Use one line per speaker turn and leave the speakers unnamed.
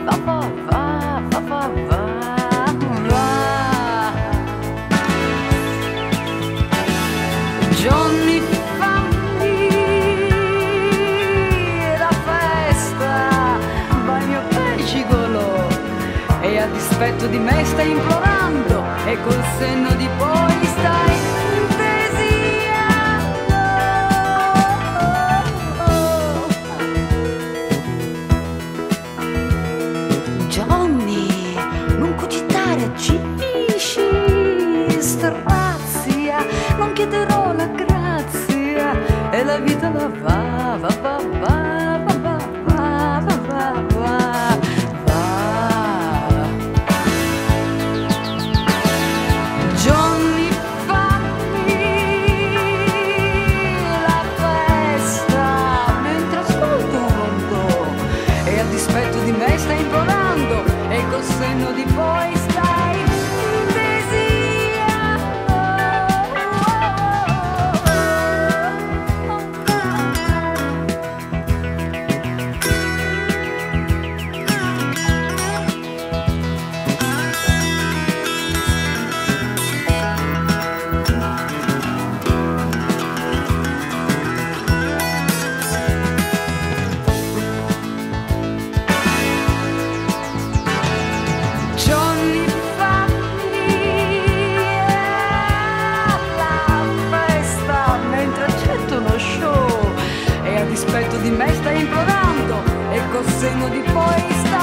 va, va, va, va, va, va, va. Giorni fammi la festa, bagno pescicolo, e a dispetto di me stai implorando, e col senno di poi stai Johnny, non cogitare, agisci, strazia, non chiederò la grazia, e la vita la va, va, va, va, va, va, va, va, va, va, va. Johnny, fammi la festa, mentre ascolto un rondò, e a dispetto di me stai implorando, e col senno di poi stai Johnny, fammi la festa, mentre accetto uno show, e a dispetto di me stai implorando, e col senno di poi stai